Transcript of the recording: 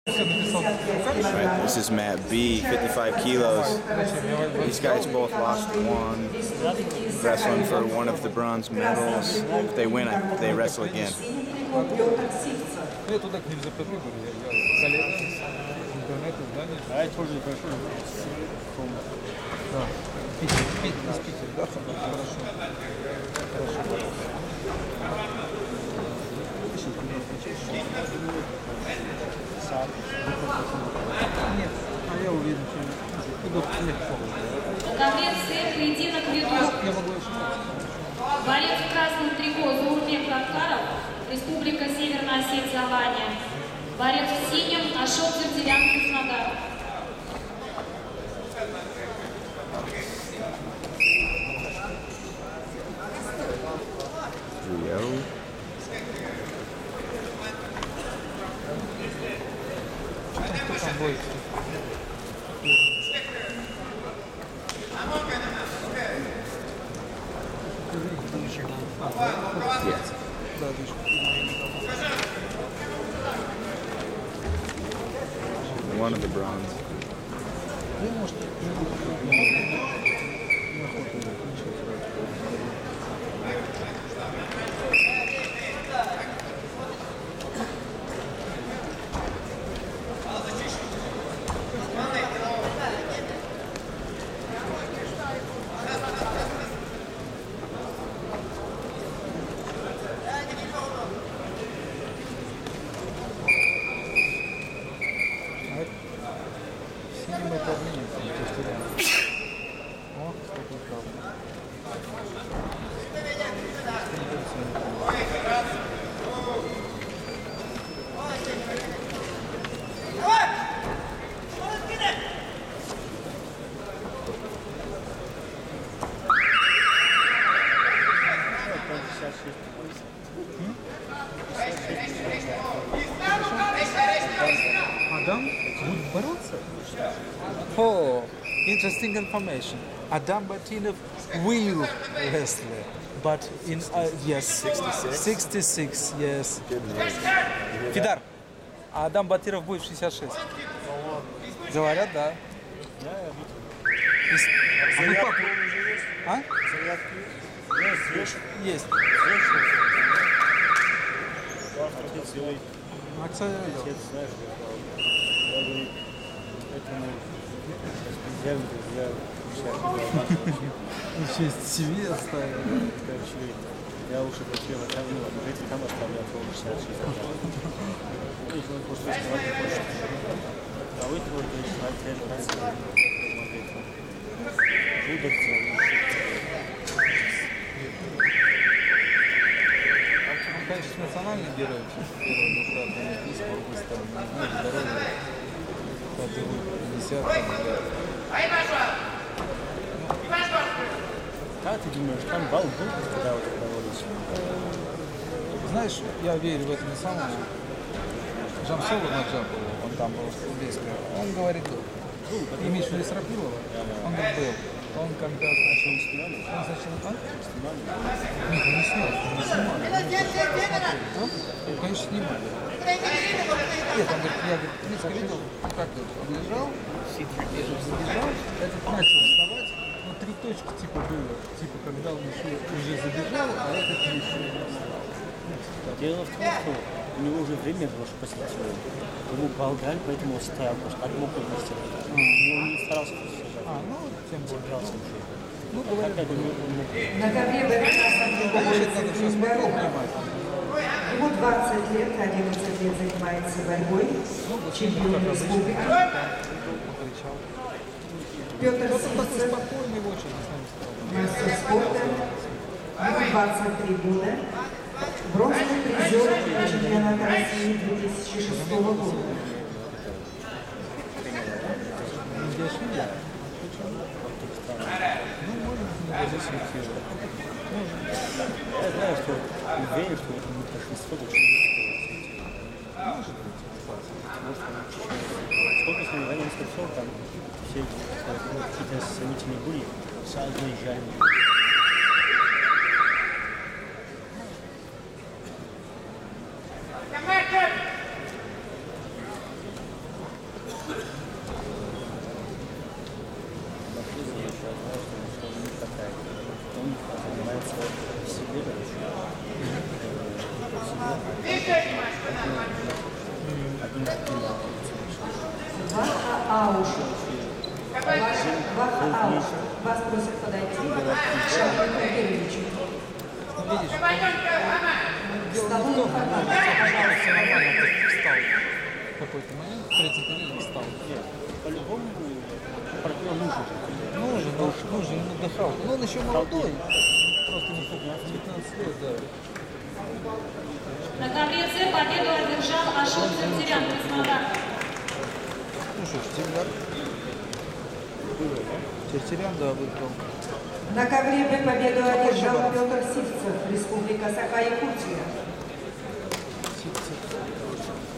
Right, this is Matt B, 55 kilos. These guys both lost one, wrestling for one of the bronze medals. If they win, they wrestle again. Конвенция поединок ведут. Борец в красном трико Зурбек Кавкаров, Республика Северная Осетия, Алания. Борец в синем Ашот Зерделян, Краснодар. Yes. One of the bronze. Адам будет бороться? Oh, interesting information. Adam Batinov will wrestle, but in yes, 66, yes. Фидар. А Адам Батиров будет в 66. Говорят, да. А? Есть. Отец, знаешь, поэтому я еще себе оставил. Я лучше хотел жить там оставлять его 66. Ну, просто вставать не хочет. А вы творите, что Он, конечно, национальный герой. Первый брат Олимпийского выставления. Здоровье. Подзовут 50 Как ты думаешь, там бал был, когда вот это проводится? Знаешь, я верю в это не самому. Жамсову Наджапову, он там был в Кубейске, он говорит, имеешь в виду Срапилова? Он говорит, был. Он когда начал снимали, он сначала снимали. Нет, он не снял, он не снимали. Он, конечно, снимали. Нет, он говорит, я близко видел, как он лежал, забежал, этот начал вставать, но 3 точки типа было, типа когда он еще уже забежал, а этот еще не встал. Дело в том, что у него уже время было, чтобы посетить его. Ему болгарь, поэтому он стоял, просто как мог он сделать. Он не старался сажать. Ну, тем более. Ну, говорят, на ковре ему 20 лет, 11 лет занимается борьбой, чемпион республики. Петр Сивцев, мастер спорта, ему 23 года, бронзовый призер чемпионата России 2006 года. Я знаю, что уверен, что это не большинство может быть. Сколько соревнований спортсменов, там все какие-то сомнительные были, сразу наезжали. Ваха Ауш. Ваха Ауш. Вас просят подойти к Шамилю Кагировичу. Видишь, К столу информации, пожалуйста. встал. В какой-то момент, в третьем периоде встал. Нет, по-любому партнер нужен. Нужен, он отдыхал. Но он еще молодой. Просто не 19 лет, да. На ковре С победу одержал Ашот Сартирян, Краснодар. Ну что ж, Тертерян, да, выиграл. На ковре Б победу одержал Петр Сивцев, Республика Саха-Якутия.